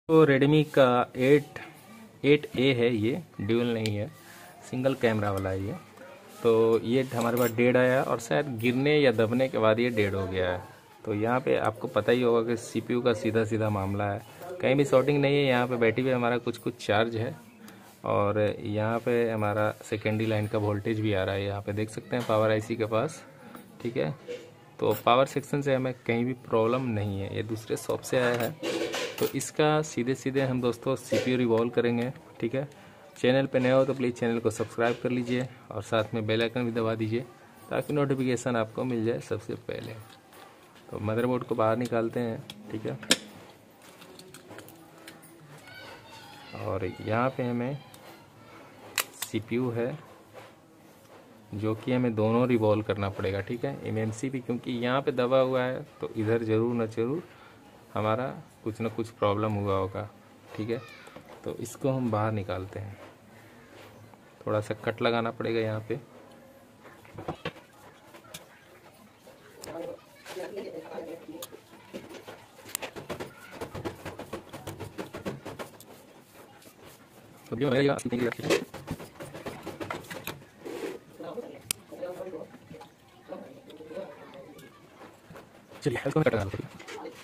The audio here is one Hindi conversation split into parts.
तो रेडमी का 8A है, ये ड्यूल नहीं है, सिंगल कैमरा वाला है ये। तो ये हमारे पास डेड आया और शायद गिरने या दबने के बाद ये डेड हो गया है। तो यहाँ पे आपको पता ही होगा कि CPU का सीधा सीधा मामला है, कहीं भी शॉर्टिंग नहीं है। यहाँ पे बैटरी पे हमारा कुछ चार्ज है और यहाँ पे हमारा सेकेंडरी लाइन का वोल्टेज भी आ रहा है, यहाँ पे देख सकते हैं पावर IC के पास, ठीक है। तो पावर सेक्शन से हमें कहीं भी प्रॉब्लम नहीं है, ये दूसरे शॉप से आया है। तो इसका सीधे सीधे हम दोस्तों CPU रिवॉल्व करेंगे, ठीक है। चैनल पे नए हो तो प्लीज़ चैनल को सब्सक्राइब कर लीजिए और साथ में बेल आइकन भी दबा दीजिए ताकि नोटिफिकेशन आपको मिल जाए सबसे पहले। तो मदरबोर्ड को बाहर निकालते हैं, ठीक है। और यहाँ पे हमें CPU है जो कि हमें दोनों रिवॉल्व करना पड़ेगा, ठीक है। MMC भी क्योंकि यहाँ पे दबा हुआ है तो इधर ज़रूर न ज़रूर हमारा कुछ न कुछ प्रॉब्लम हुआ होगा, ठीक है। तो इसको हम बाहर निकालते हैं, थोड़ा सा कट लगाना पड़ेगा यहाँ पे। चलिए इसको कट लगाना पड़ेगा।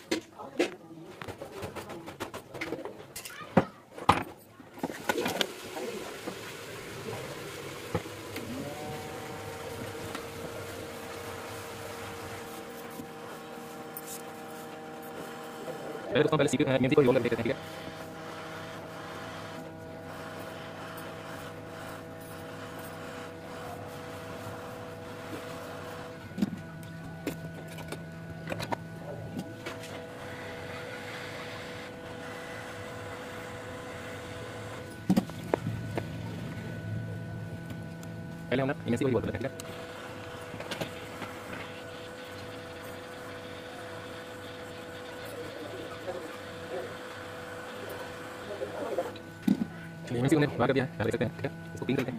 पहले CPU MMC को रिवॉल्व कर देते हैं, ठीक है। पहले हम MMC को रिवॉल्व करते हैं, ठीक है। MMC को बाहर कर दिया, देख सकते हैं, ठीक है। इसको पिन करते हैं,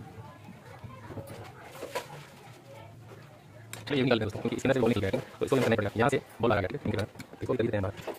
चलिए ये निकाल दें दोस्तों क्योंकि इसके अंदर से बॉल निकल गया है तो इसको करना पड़ेगा। यहाँ से बॉल आ गया, ठीक है। इसको कर देते हैं बाहर।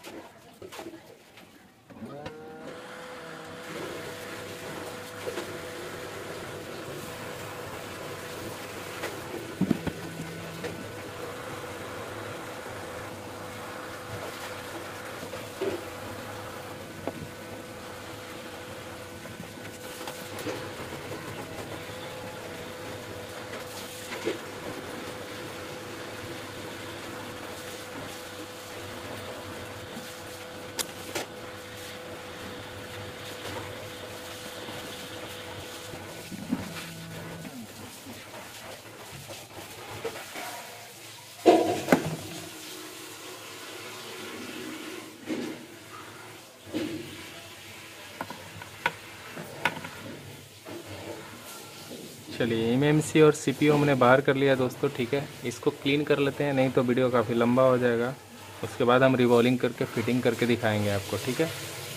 चलिए MMC और CPU हमने बाहर कर लिया दोस्तों, ठीक है। इसको क्लीन कर लेते हैं, नहीं तो वीडियो काफ़ी लंबा हो जाएगा। उसके बाद हम रिवॉल्विंग करके फिटिंग करके दिखाएंगे आपको, ठीक है।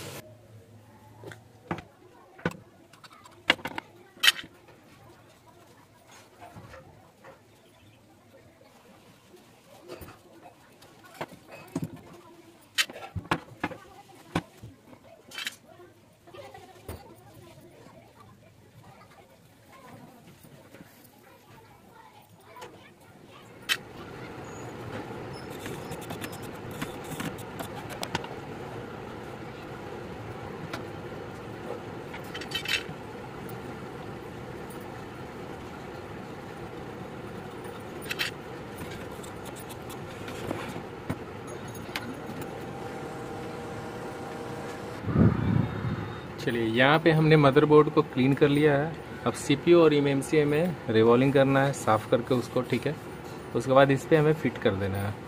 चलिए यहाँ पे हमने मदरबोर्ड को क्लीन कर लिया है। अब CPU और MMC में रिवॉल्विंग करना है, साफ़ करके उसको, ठीक है। उसके बाद इस पर हमें फिट कर देना है।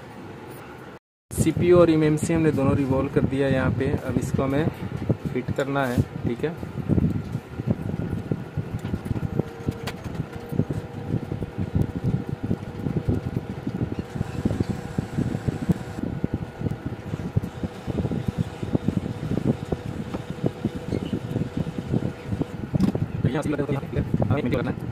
CPU और MMC हमने दोनों रिवॉल्व कर दिया यहाँ पे। अब इसको हमें फिट करना है, ठीक है। हमें करना है।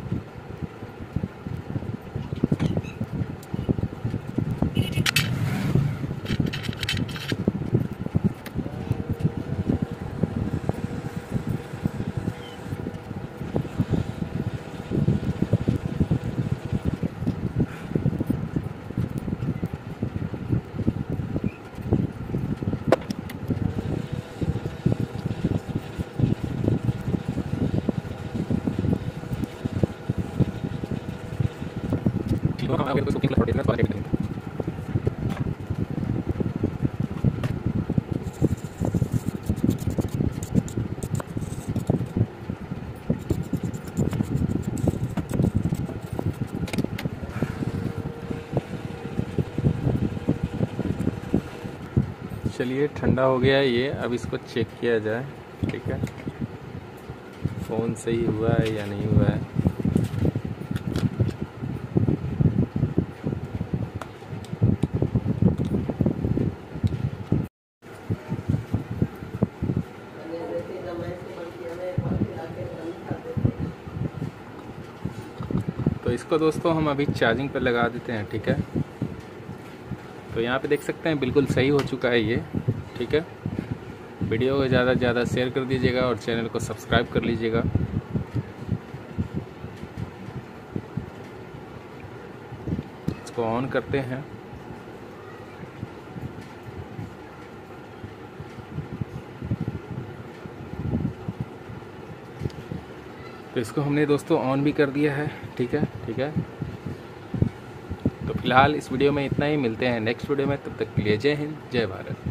चलिए ठंडा हो गया है ये, अब इसको चेक किया जाए। ठीक है, फ़ोन सही हुआ है या नहीं हुआ है। तो इसको दोस्तों हम अभी चार्जिंग पर लगा देते हैं। ठीक है, तो यहाँ पे देख सकते हैं बिल्कुल सही हो चुका है ये। ठीक है, वीडियो को ज़्यादा से ज़्यादा शेयर कर दीजिएगा और चैनल को सब्सक्राइब कर लीजिएगा। इसको ऑन करते हैं। तो इसको हमने दोस्तों ऑन भी कर दिया है। ठीक है, ठीक है, तो फिलहाल इस वीडियो में इतना ही। मिलते हैं नेक्स्ट वीडियो में, तब तक के लिए जय हिंद, जय भारत।